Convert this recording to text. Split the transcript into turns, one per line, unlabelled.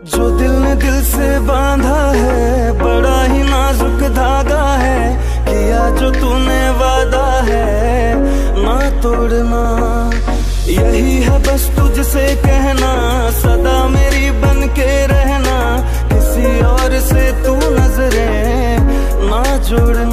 जो दिल ने दिल से बांधा है बड़ा ही नाजुक धागा है, किया जो तूने वादा है ना तोड़ना। यही है बस तुझसे कहना, सदा मेरी बन के रहना, किसी और से तू नजरें ना जोड़ना।